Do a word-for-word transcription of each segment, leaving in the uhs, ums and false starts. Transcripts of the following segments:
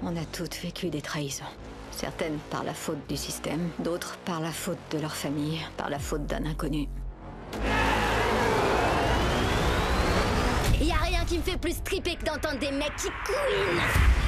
On a toutes vécu des trahisons. Certaines par la faute du système, d'autres par la faute de leur famille, par la faute d'un inconnu. Y a rien qui me fait plus triper que d'entendre des mecs qui couinent.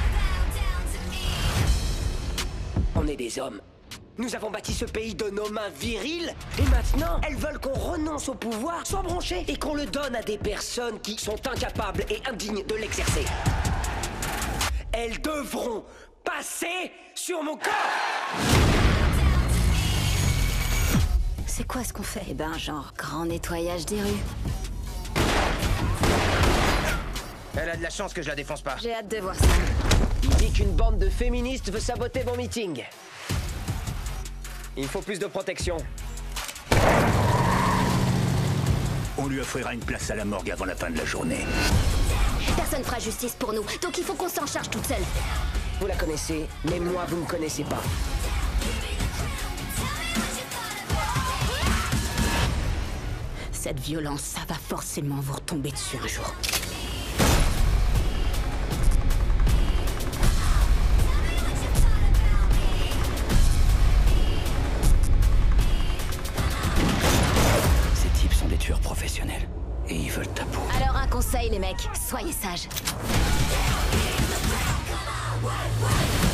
On est des hommes. Nous avons bâti ce pays de nos mains viriles, et maintenant, elles veulent qu'on renonce au pouvoir sans broncher, et qu'on le donne à des personnes qui sont incapables et indignes de l'exercer. Elles devront passer sur mon corps! C'est quoi ce qu'on fait? Eh ben, genre, grand nettoyage des rues. Elle a de la chance que je la défonce pas. J'ai hâte de voir ça. Il dit qu'une bande de féministes veut saboter mon meeting. Il faut plus de protection. On lui offrira une place à la morgue avant la fin de la journée. Personne fera justice pour nous, donc il faut qu'on s'en charge toute seule. Vous la connaissez, mais moi, vous me connaissez pas. Cette violence, ça va forcément vous retomber dessus un jour. Ces types sont des tueurs professionnels. Et ils veulent ta peau. Alors un conseil les mecs, soyez sages.